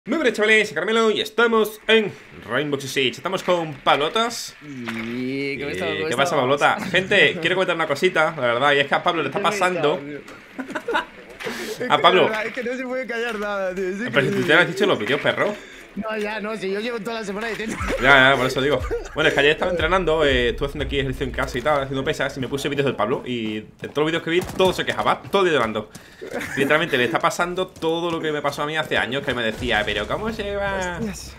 Muy buenas, chavales, soy Carmelo y estamos en Rainbow Six Siege. Estamos con Pablotas. ¿Y ¿Qué pasa, Pablota? Gente, quiero comentar una cosita, la verdad, y es que a Pablo le está pasando. A Pablo. Es que no se puede callar nada, tío. Pero si tú te lo has dicho en los vídeos, perro. No, ya, no, si yo llevo toda la semana diciendo. Ya, por eso digo. Bueno, es que ayer estaba entrenando, estuve haciendo aquí ejercicio en casa y tal, haciendo pesas, y me puse vídeos del Pablo. Y de todos los vídeos que vi, todo se quejaba, todo llorando. Literalmente le está pasando todo lo que me pasó a mí hace años, que me decía, pero ¿cómo se va? Hostias.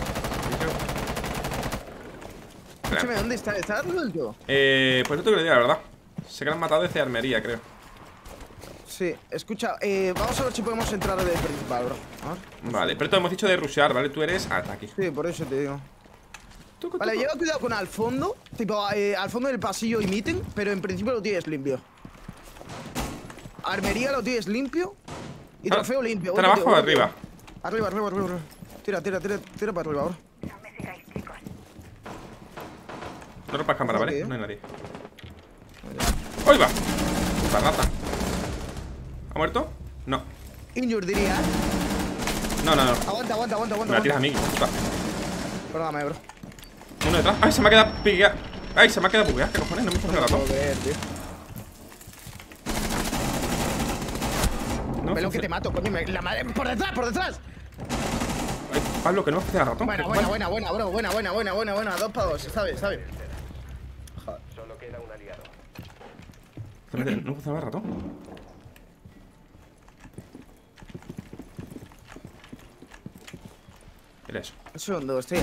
Escúchame, ¿dónde está? ¿Está resuelto? Pues no tengo ni idea, la verdad. Sé que lo han matado desde armería, creo. Sí, escucha, vamos a ver si podemos entrar de principal, bro. A ver. Vale, pero te hemos dicho de rushear, ¿vale? Tú eres ataque. Sí, por eso te digo. Vale, lleva cuidado con al fondo. Tipo, al fondo del pasillo imiten, pero en principio lo tienes limpio. Armería lo tienes limpio. Y trofeo limpio. ¿Están abajo o arriba? Arriba. Tira para arriba, bro. No rompas cámara, ¿vale? No hay nadie. Vale. ¡Uy, va! Puta rata. ¿Ha muerto? No. Injure, diría. No. Aguanta. Me la tiras a mí, puta. Perdóname, bro. Uno detrás. ¡Ay, se me ha quedado piqueado! ¡Ay, se me ha quedado bugueado! ¿Qué cojones? No me funciona el ratón. No Ve lo que te mato, coño. La madre. ¡Por detrás! Ay, Pablo, que no me funciona el ratón. Buena, bro. Buena. 2 para 2. Está bien. Solo queda un aliado. No me funciona el ratón. Era eso. Segundo, estoy.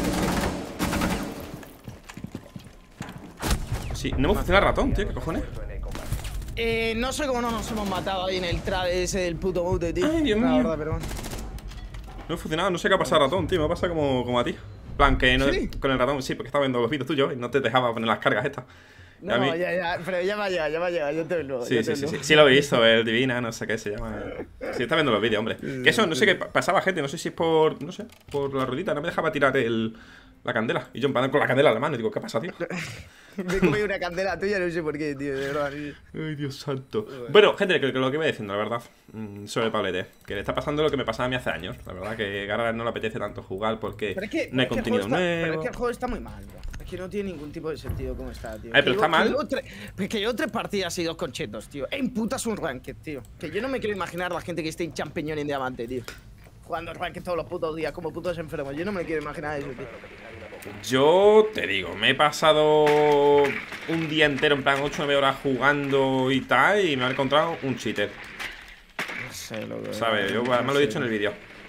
Sí, no me funciona el ratón, tío. ¿Qué cojones? No sé cómo no nos hemos matado ahí en el trade ese del puto mute, tío. Ay, Dios La mío. verdad, pero bueno. No he funcionado, no sé qué ha pasado al ratón, tío. Me pasa como a ti. En plan, que no ¿Sí? con el ratón, sí, porque estaba viendo los vídeos tuyos y no te dejaba poner las cargas estas. Y a mí- No, ya, pero ya va a llegar, yo te lo Sí, sí lo he visto, el Divina, no sé qué se llama. Sí, está viendo los vídeos, hombre. Que eso, no sé qué pasaba, gente, no sé si es por, no sé, por la ruedita, no me dejaba tirar la candela. Y yo en plan con la candela en la mano, y digo, ¿qué pasa, tío? Me he comido una candela tuya, no sé por qué, tío, de verdad. Ay, Dios santo. Bueno, gente, que lo que iba diciendo, la verdad, sobre Pablete, que le está pasando lo que me pasaba a mí hace años. La verdad, que ahora no le apetece tanto jugar porque Pero es que, no hay contenido Pero nuevo. es que el juego está muy mal, bro. Es que no tiene ningún tipo de sentido como está, tío. Ay, pero está mal. Es que llevo 3 partidas y 2 con chetos, tío. En putas un ranked, tío. Que yo no me quiero imaginar la gente que esté en champiñón y en diamante, tío. Jugando ranked todos los putos días como putos enfermos. Yo no me quiero imaginar eso, tío. Yo te digo, me he pasado un día entero, en plan 8 o 9 horas jugando y tal, y me he encontrado un cheater. No sé lo que... ¿Sabes? Yo además lo he dicho en el vídeo.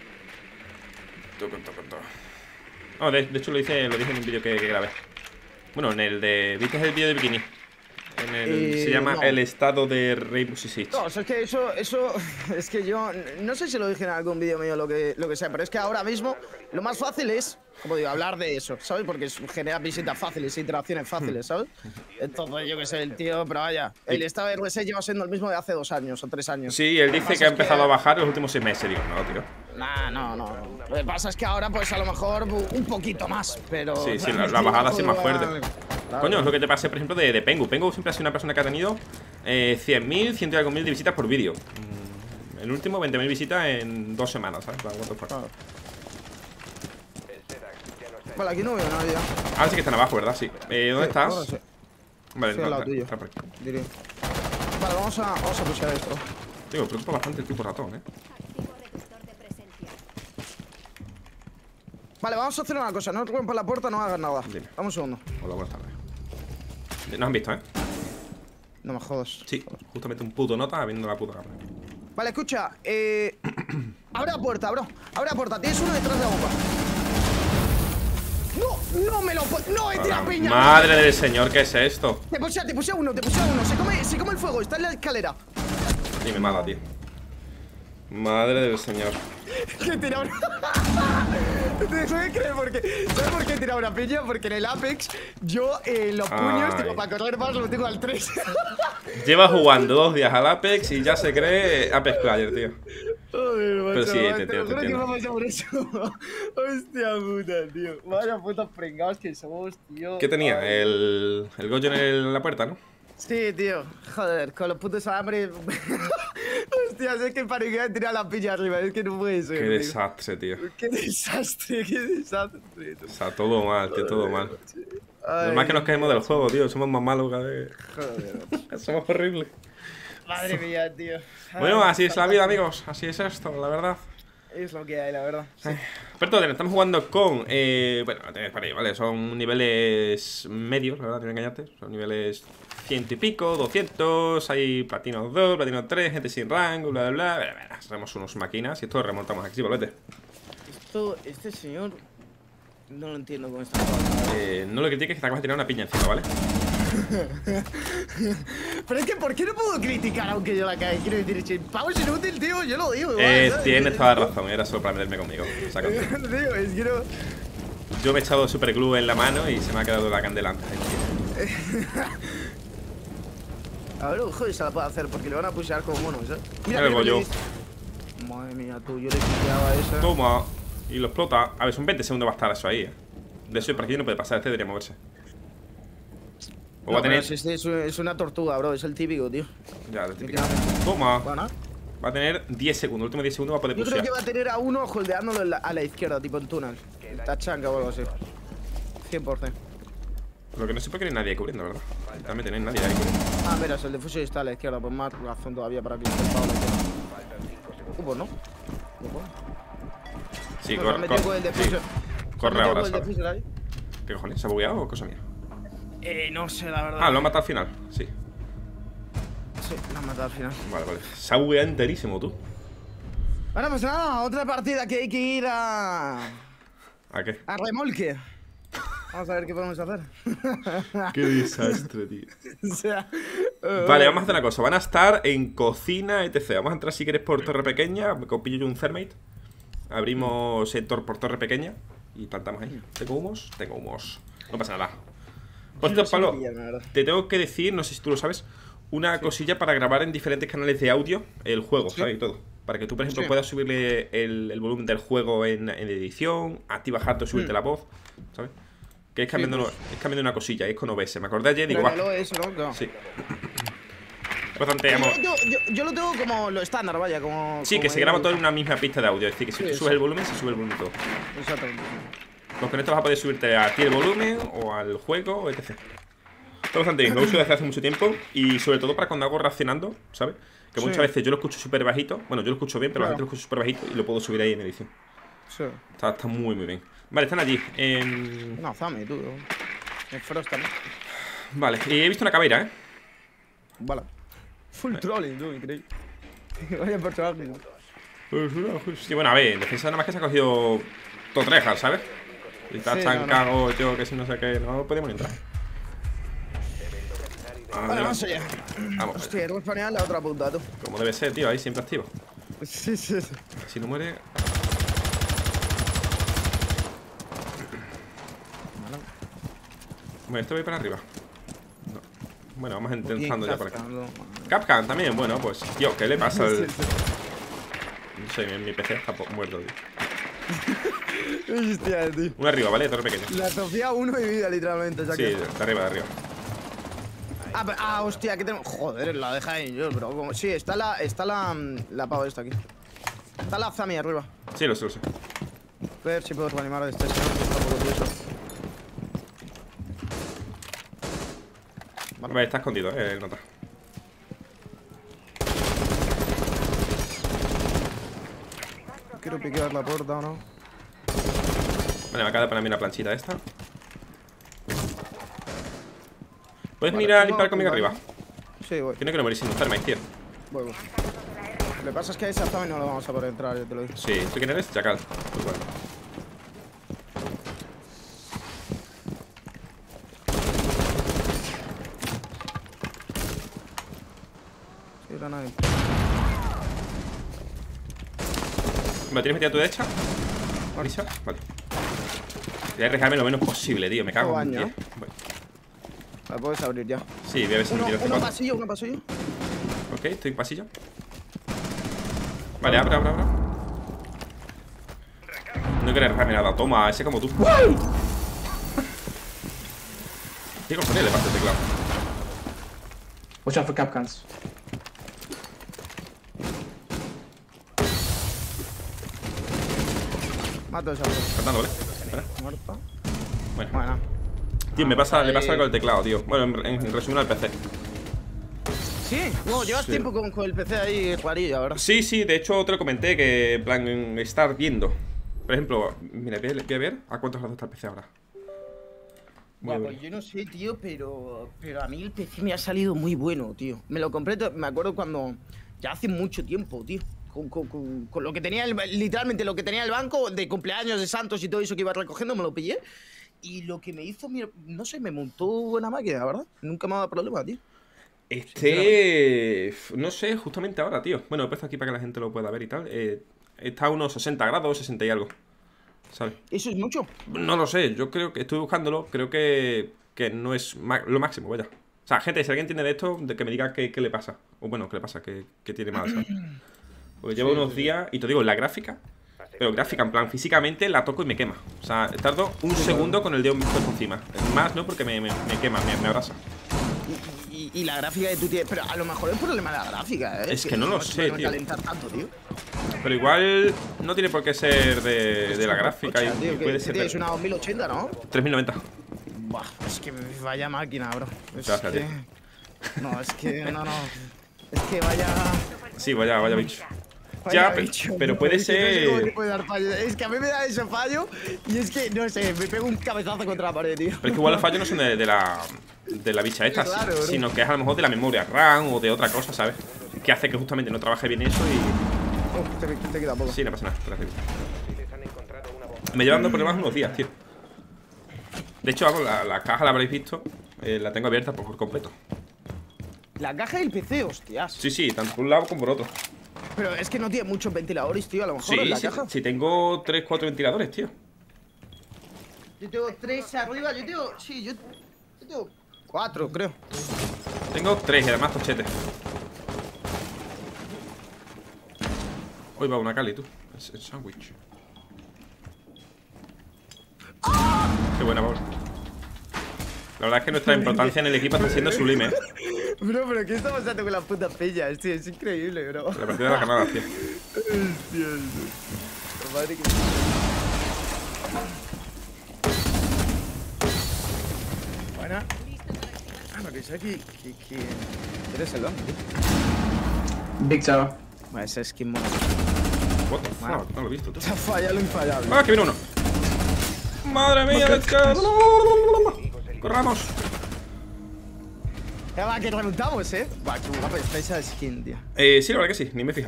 No, de hecho lo dije en un vídeo que grabé. Bueno, en el de... ¿Viste el vídeo de bikini? Se llama no. El estado de Rainbow Six Siege. No, o sea, es que eso es que yo no sé si lo dije en algún vídeo mío lo que sea, pero es que ahora mismo lo más fácil es, como digo, hablar de eso, ¿sabes? Porque genera visitas fáciles, interacciones fáciles, ¿sabes? Entonces, yo qué sé, el tío, pero vaya, el estado de RS lleva siendo el mismo de hace 2 años o 3 años. Sí, él dice que ha empezado a bajar los últimos 6 meses. Digo, no, tío. No. Lo que pasa es que ahora, pues a lo mejor un poquito más, pero. Sí, la bajada sí es más fuerte. Claro. Coño, es lo que te pasé, por ejemplo, de Pengu. Pengu siempre ha sido una persona que ha tenido 100.000, 100 y algo mil de visitas por vídeo. El último, 20.000 visitas en 2 semanas, ¿sabes? What the fuck. Claro. Vale, aquí no veo a nadie. Ahora sí que están abajo, ¿verdad? Sí. ¿Dónde estás? Ahora sí. Vale, Estoy al lado tuyo. está por aquí. Diré. Vale, vamos a pushear esto. Digo, me preocupa bastante el tipo ratón, Vale, vamos a hacer una cosa. No rompas la puerta, no hagas nada. Dime. Dame un segundo. Hola, buenas tardes. Nos han visto, ¿eh? No me jodas. Sí, justamente un puto nota viendo la puta cámara. Vale, escucha. Abre la puerta, bro. Abre la puerta. Tienes uno detrás de la bomba. No me lo puedo. No, he tirado piña. Madre del señor, ¿qué es esto? Te pusea uno. Se come el fuego. Está en la escalera. Y me mata, tío. Madre del señor. Que he tirado una... ¿Te puedes creer porque... ¿Sabes por qué he tirado una piña? Porque en el Apex yo los puños, tipo, para correr más lo tengo al 3. Lleva jugando 2 días al Apex y ya se cree Apex Player, tío. Joder, macho, Pero sí, te juro que entiendo. me ha pasado por eso. Hostia puta, tío. Vaya putos pringados que somos, tío. ¿Qué tenía? Ay. El Goyo en la puerta, ¿no? Sí, tío. Joder, con los putos alambres. Hostias, es que para que tirar la piña arriba, es que no puede ser. Qué tío. desastre, tío. Qué desastre, qué desastre. O sea, todo mal, tío, todo mal. Ay, Normal que nos quejemos del juego, tío. Somos más malos cada vez. joder. Somos horribles. Madre mía, tío. Bueno, Ay, así es la vida, amigos. Así es esto, la verdad. Es lo que hay, la verdad. Sí. Pero estamos jugando con. Bueno, lo tenéis por ahí, ¿vale? Son niveles medios, la verdad, no engañarte. Son niveles 100 y pico, 200. Hay platino 2, platino 3, gente sin rango, bla, bla, bla. Bla. Somos unos máquinas y esto lo remontamos aquí, ¿vale? Este señor. No lo entiendo cómo está. No lo critiques, que te acabas de tirar una piña encima, ¿vale? Pero es que, ¿por qué no puedo criticar aunque yo la cague? Quiero decir, si el pavo es inútil, tío, yo lo digo. Tienes toda la razón, era solo para meterme conmigo. O sea, Tío, es que no. yo me he echado super glue en la mano y se me ha quedado la candela antes. A ver, ojo, se la puedo hacer porque le van a pushear como monos, ¿eh? Mira el bollo. Madre mía, tú, yo le quitaba esa. Toma. Y lo explota. A ver, son 20 segundos va a estar eso ahí. De eso por aquí no puede pasar, este debería moverse. O va a tener. Es una tortuga, bro, es el típico, tío. Ya, el típico. Toma. Bueno, Va a tener 10 segundos, los últimos 10 segundos va a poder yo creo pushear. que va a tener a uno holdeándolo a la izquierda, tipo en túnel. Tachanka o algo así. 100%. Lo que no sé por qué no hay nadie cubriendo, ¿verdad? También tenéis nadie ahí cubriendo. Ah, mira, el defuso está a la izquierda, pues más razón todavía para que esté el pavo a la izquierda. Pues no. Sí, Pues corre, me tengo el defuso. corre ahora, el ¿sabes? defuso ahí. ¿Qué cojones? ¿Se ha bugueado o cosa mía? No sé, la verdad. Ah, lo ha matado al final. Sí. Sí, la han matado al final. Vale, vale. Se ha bugueado enterísimo, tú. Bueno, pues nada, otra partida que hay que ir a ¿A qué? remolque. Vamos a ver qué podemos hacer. Qué desastre, tío. O sea, Vale, vamos a hacer una cosa. Van a estar en cocina, etc. Vamos a entrar si quieres por torre pequeña. Me pillo yo un thermite. Abrimos por torre pequeña y plantamos ahí. ¿Tengo humos? Tengo humos. No pasa nada. Por cierto, Pablo, te tengo que decir, no sé si tú lo sabes, una cosilla para grabar en diferentes canales de audio el juego, ¿sabes? Y todo. Para que tú, por ejemplo, puedas subirle el volumen del juego en edición, a ti bajarte o subirte la voz, ¿sabes? Que es cambiando, es cambiando una cosilla, es con OBS. Me acordé ayer, digo, va. ¿no? Sí. Bastante, amor. Yo lo tengo como lo estándar, vaya, como. Sí, que se graba todo en una misma pista de audio. Es decir, que si tú subes el volumen, se sube el volumen todo. Exactamente. Pues con esto vas a poder subirte a ti el volumen o al juego, o etc. Está bastante bien, lo uso desde hace mucho tiempo. Y sobre todo para cuando hago reaccionando, ¿sabes? Que muchas veces yo lo escucho súper bajito. Bueno, yo lo escucho bien, pero la gente lo escucha súper bajito y lo puedo subir ahí en edición. Sí. Está muy, muy bien. Vale, están allí. No, Zame, tú. El Frost también. Vale, y he visto una caveira, ¿eh? Vale. Full trolling, tú, increíble. Vaya personaje. Sí, bueno, a ver, en defensa nada más que se ha cogido Totrejas, ¿sabes? Y está chancado, yo que si no sé qué, no podemos entrar. Vale, vamos allá. Vamos, Hostia, hemos planeado la otra punta, tú. como debe ser, tío, ahí siempre activo. Sí, sí, sí. Si no muere. Bueno, esto va a ir para arriba. No. Bueno, vamos intentando ya por aquí. Capcan también, bueno, pues. Tío, ¿qué le pasa al.? No sé, mi PC está muerto, tío. Hostia, tío. Uno arriba, ¿vale? Torre pequeña. La Sofía 1 y vida, literalmente. O sea Sí, que... de arriba, de arriba. Hostia, que tenemos. Joder, la deja ahí yo, bro. Como... Sí, está la pava esta aquí. Está la Zami arriba. Sí, lo sé, lo sé. A ver si puedo reanimar a este señor que está un poco tieso. Vale, está escondido, nota. Quiero piquear la puerta o no. Vale, me acaba de ponerme una planchita esta. ¿Puedes venir a limpiar conmigo arriba? Sí, voy. Tiene que no morir sin thermite, tío. Voy. Lo que pasa es que a esa Zami no lo vamos a poder entrar, yo te lo digo. Sí, ¿tú quién eres? Chacal. Pues bueno. Sí, era nadie. ¿Me tienes metida a tu derecha? ¿Marisa? Vale. Voy a arriesgarme lo menos posible, tío. Me cago en 10. La puedes abrir ya. Sí, voy a ver si me tiro este Uno cuadro. pasillo, uno pasillo. Ok, estoy en pasillo. Vale, abra. No quiero arriesgarme nada. Toma, ese como tú. ¿Qué cojones le pasa al teclado? Watch out for capcans. Mato esa. Cantando, ¿vale? Espera. Muerto. Bueno. Bueno. Tío, le pasa algo al teclado, tío. Bueno, en resumen al PC. ¿Sí? No, llevas tiempo con el PC ahí rarillo, ¿verdad? Sí, de hecho te lo comenté que en plan estar viendo. Por ejemplo, mira, voy a ver a cuántos grados está el PC ahora. Bueno, pues yo no sé, tío, pero a mí el PC me ha salido muy bueno, tío. Me lo compré, me acuerdo cuando... Ya hace mucho tiempo, tío. Con lo que tenía, literalmente lo que tenía el banco de cumpleaños de Santos y todo eso que iba recogiendo, me lo pillé. Y lo que me hizo, no sé, me montó buena máquina, ¿verdad? Nunca me ha dado problema, tío. No sé, justamente ahora, tío. Bueno, he puesto aquí para que la gente lo pueda ver y tal. Está a unos 60 grados, 60 y algo. ¿Sabes? ¿Eso es mucho? No lo sé, yo creo que estoy buscándolo. Creo que no es lo máximo, vaya. O sea, gente, si alguien tiene de esto, de que me diga qué le pasa. O bueno, qué le pasa, qué tiene mal, ¿sabes? Porque llevo unos días, y te digo, la gráfica. Pero gráfica, en plan, físicamente la toco y me quema. O sea, tardo un segundo con el dedo puesto encima. Más, ¿no? Porque me quema, me abrasa. Y la gráfica que tú tienes... Pero a lo mejor el problema de la gráfica, ¿eh? Es que no lo sé, tío. Calentar tanto, tío. Pero igual no tiene por qué ser de la gráfica. Ocha, tío, puede ser tienes una 2080, ¿no? 3090. Buah, es que vaya máquina, bro. Gracias, tío. No, es que... No. Es que vaya... Sí, vaya bicho. Vaya Ya, bicho, pero no, puede es que no sé ser... cómo te puede dar fallo. Es que a mí me da ese fallo y es que, no sé, me pego un cabezazo contra la pared, tío. Pero es que igual los fallos no son de la bicha esta, claro, bro. sino que es a lo mejor de la memoria RAM o de otra cosa, ¿sabes? Que hace que justamente no trabaje bien eso y... Te queda poco. Sí, no pasa nada, gracias. Me llevan dando problemas unos días, tío. De hecho, vamos, la caja la habréis visto. La tengo abierta por completo. La caja del PC, hostias. Sí, tanto por un lado como por otro. Pero es que no tiene muchos ventiladores, tío, a lo mejor en la caja. Sí, tengo 3, 4 ventiladores, tío. Yo tengo 3 arriba, yo tengo 4, creo. Tengo 3 y además tochetes. Hoy va una Cali, tú. El sándwich. Qué buena, Paul. La verdad es que nuestra importancia en el equipo está siendo sublime, ¿eh? Bro, pero ¿qué está pasando con las putas peñas, tío? Es increíble, bro. La partida de la Canadá, tío. Hostia, madre que... Buena. Ah, no, que sé que eres el hombre, tío. Big Tower. Bueno, ese skin mono. What the fuck, no lo he visto, tú. Se ha fallado lo infallable. ¡Ah, que viene uno! ¡Madre mía, let's go! ¡Corramos! Ya va, que remontamos, Buah, qué guapa está esa skin, tío. Sí, la verdad que sí, ni me he fijado.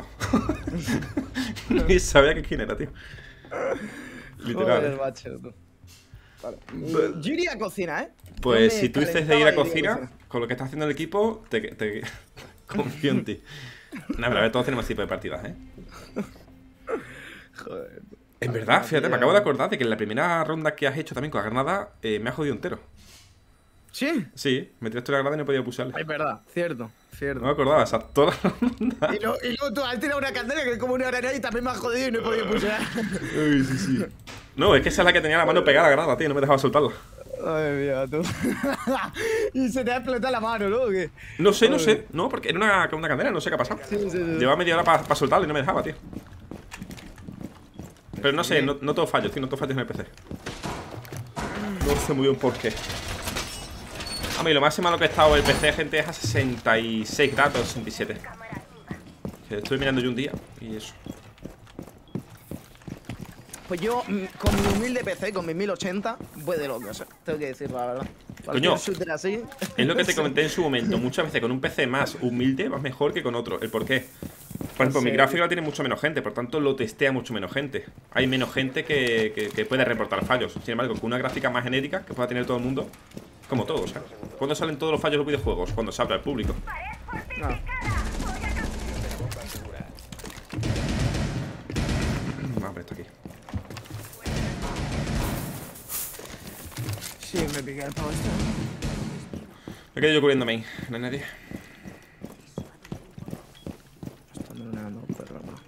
Ni sabía qué skin era, tío. Literal. Joder, macho, tú. Vale. Yo iría a cocina, Pues Yo me si tú dices de ir calentaba a y iría cocina, con lo que está haciendo el equipo, te confío en ti. No, pero a ver, todos tenemos tipo de partidas, Joder. En verdad, fíjate, me acabo de acordar de que en la primera ronda que has hecho también con la granada, me ha jodido entero. ¿Sí? Sí, me tiraste la granada y no podía pulsarle. Es verdad, cierto. No me acordaba, o sea, toda la ronda. Y luego tú has tirado una candela que es como una granada y también me has jodido y no he podido pulsar. Uy, sí. No, es que esa es la que tenía la mano pegada a la granada, tío, no me dejaba soltarla. Ay, mía, tú. Y se te ha explotado la mano, ¿no? ¿O qué? No sé, no, porque era una candela, no sé qué ha pasado. Sí. Llevaba media hora para soltarla y no me dejaba, tío. Pero no sé, no todo fallos, tío, no todo fallos en el PC. No sé muy bien por qué. A mí lo máximo a lo que he estado el PC, gente, es a 66 grados, 67. Que estoy mirando yo un día y eso. Pues yo, con mi humilde PC, con mi 1080, voy de locos, tengo que decir la verdad. Coño, Shooter así, es lo que te comenté en su momento. Muchas veces con un PC más humilde vas mejor que con otro. ¿El por qué? Por ejemplo, mi gráfica la tiene mucho menos gente, por tanto lo testea mucho menos gente. Hay menos gente que puede reportar fallos. Sin embargo, con una gráfica más genérica que pueda tener todo el mundo, como todo, o sea. ¿Cuándo salen todos los fallos de los videojuegos? Cuando se abre al público. No. Vamos a ver esto aquí. Sí, me piqué el pavo este. Me quedo yo cubriendo main, no hay nadie. Están droneando, perro, no.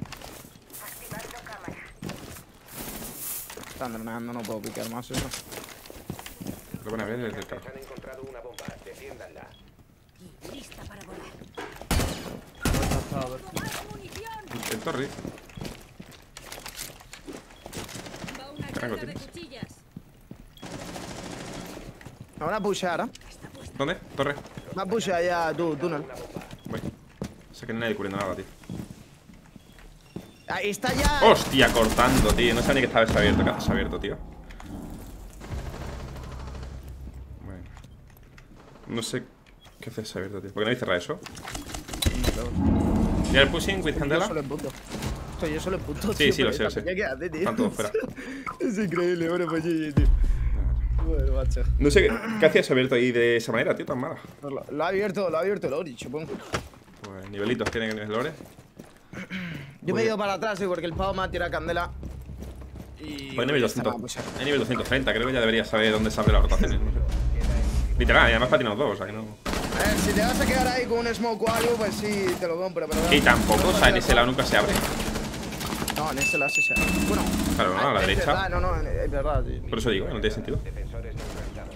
Están droneando, no puedo picar más eso. Lo van a ver desde el carro. Han encontrado una bomba. Defiéndanla. Lista para volar. El torre. rango Carga de tienes? cuchillas. Me van a pushear, ¿eh? ¿Dónde? Torre. Me van a pushear ya tú, túnel. Voy. Sé que no hay nadie cubriendo nada, tío. Ahí está ya. Hostia, cortando, tío. No sabía ni que estaba desabierto. ¿Qué haces abierto, tío? Bueno. No sé qué haces abierto, tío. ¿Por qué no hay cerrado eso? ¿Y el pushing with Yo Candela? solo en punto. Estoy yo solo en punto. Sí, tío, sí, lo pero sé, lo sé. ¿qué hace, tío? Están todos fuera. Es increíble, bueno, pues sí, tío. Bueno, macho. No sé qué hacías abierto ahí de esa manera, tío, tan mala. Pues lo ha abierto el Ori, supongo. Pues nivelitos tienen en el lore. Yo me he ido para atrás, porque el pavo me ha tirado candela. Y. Pues nivel esta me ha 200. pusheado. En nivel 230, creo que ya deberías saber dónde se abren las rotaciones. No sé. Literal, y además patinamos dos, o sea que no. A ver, si te vas a quedar ahí con un smoke o algo, pues sí, te lo compro, pero. Y tampoco, o sea, en ese lado nunca se abre. No, en ese lado sí se abre. Bueno. Claro, no, a la es derecha. verdad, no, es verdad, sí. Por eso digo, no tiene sentido. Defensores neutralizados.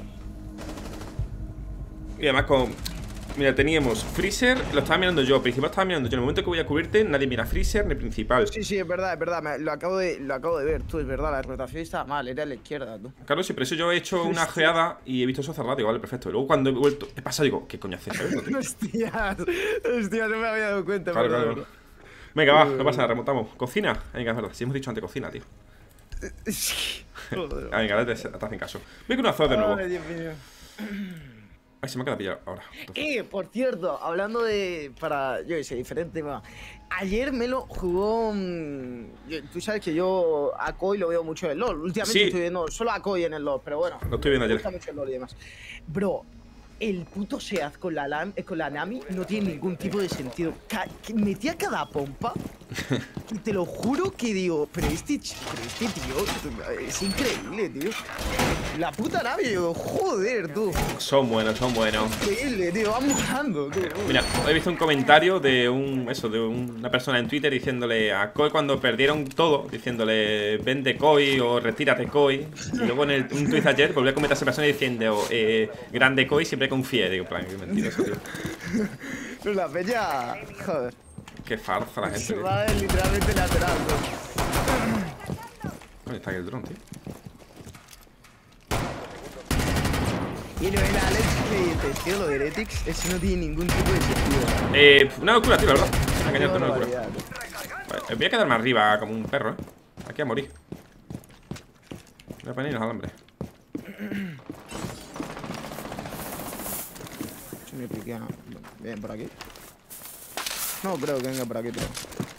Y además con... Mira, teníamos Freezer, lo estaba mirando yo, principal estaba mirando yo. En el momento que voy a cubrirte, nadie mira Freezer ni principal. Sí, sí, es verdad, lo acabo de ver, tú, es verdad, la rotación estaba mal, era a la izquierda, tú. Claro, sí, por eso yo he hecho una ojeada y he visto eso cerrado, digo, vale, perfecto. Y luego cuando he vuelto, he pasado, digo, ¿qué coño haces? Hostias, no me había dado cuenta, Claro, perdón, claro. Venga, va, no pasa nada, remontamos. ¿Cocina? Venga, es verdad, si hemos dicho antes cocina, tío. Joder. Ah, venga, te hacen caso. Voy con una zona de nuevo. Ay, Dios mío. Ay, se me ha quedado pillado ahora. Por cierto, hablando de. Para. Yo qué sé, diferente tema. Ayer Melo jugó. Tú sabes que yo a Koi lo veo mucho en el LoL. Últimamente Sí. estoy viendo solo a Koi en el LoL, pero bueno. Lo estoy viendo me ayer. gusta mucho el LoL y demás. Bro, el puto Seaz con la Nami no tiene ningún tipo de sentido. Que metía cada pompa. Y te lo juro que digo, pero este tío es increíble, tío. La puta Nami, digo, joder, tú. Son buenos, son buenos. Increíble, tío, van volando, tú. Mira, he visto un comentario de una persona en Twitter diciéndole a Koi cuando perdieron todo, diciéndole vende Koi o retírate Koi. Y luego en un tweet ayer volví a comentar a esa persona diciendo grande Koi, siempre confié. Digo, plan, qué mentiroso, tío. Pero la peña, joder, Qué farsa la gente. se tío. va de literalmente lateral, bro. ¿Dónde está aquí el dron, tío? Y lo de la Alex que tío, lo de Heretics, eso no tiene ningún tipo de sentido. Una locura, tío, la verdad. Me ha Qué engañado, una locura. barbaridad, tío. Vale, voy a quedarme arriba como un perro, Aquí a morir. Voy a poner los alambres. Se me piquea. Bien, por aquí. No creo que venga por aquí, pero.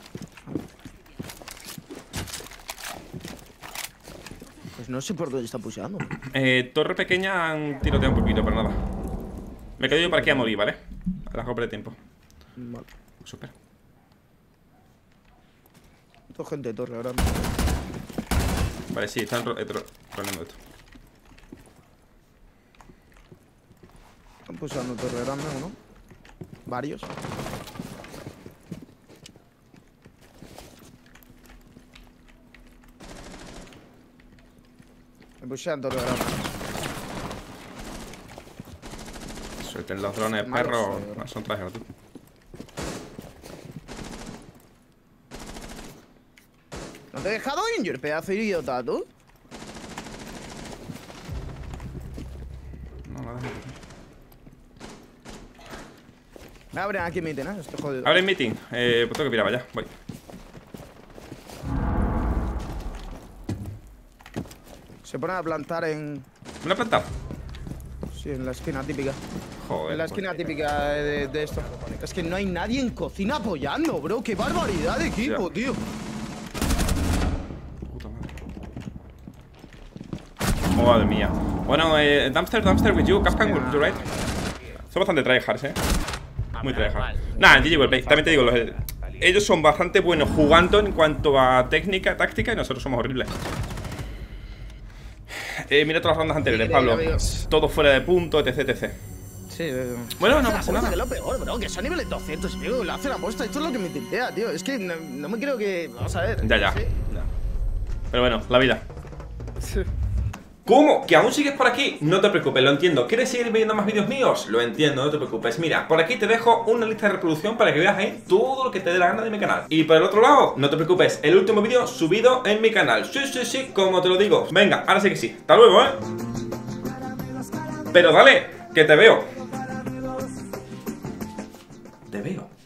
Pues no sé por dónde está pusheando. Torre pequeña han tiroteado un poquito, pero nada. Me quedo yo por aquí a morir, ¿vale? A la compra de tiempo. Vale. Súper. Esto es gente de torre ahora. Vale, sí, están roneando esto. Están pusheando torre grande, ¿o no? Varios. Me pushean torre grande. Suelten los drones, Malos, perros. bro. No, son trajes, tú. ¿No te he dejado injure, pedazo de idiota, tú? No, nada. Me abren aquí mi ¿no? Estoy jodido. Abre el meeting. Pues tengo que pirar, vaya. Voy. Se ponen a plantar en. ¿Una planta? Sí, en la esquina típica. Joder. En la esquina típica de esto. Es que no hay nadie en cocina apoyando, bro. ¡Qué barbaridad de equipo, Ya. tío! Puta madre. Oh, madre mía. Bueno, dumpster with you. Capcan, would you right? Son bastante tryhards, Muy tryhard. Nah, GG Wellplay. También te digo, ellos son bastante buenos jugando en cuanto a técnica, táctica, y nosotros somos horribles. Mira todas las rondas anteriores, Pablo. amigos. Todo fuera de punto, etc, etc. Sí, Bueno, no Hace la pasa apuesta, nada. que es lo peor, bro. Que son niveles 200, tío. Lo hace la apuesta. Esto es lo que me tintea, tío. Es que no me creo que. Vamos a ver. Ya, ya. Sí. Pero bueno, la vida. ¿Cómo? ¿Que aún sigues por aquí? No te preocupes, lo entiendo. ¿Quieres seguir viendo más vídeos míos? Lo entiendo, no te preocupes. Mira, por aquí te dejo una lista de reproducción para que veas ahí todo lo que te dé la gana de mi canal. Y por el otro lado, no te preocupes, el último vídeo subido en mi canal. Sí, como te lo digo. Venga, ahora sí que sí. Hasta luego, ¿eh? Pero dale, que te veo. Te veo.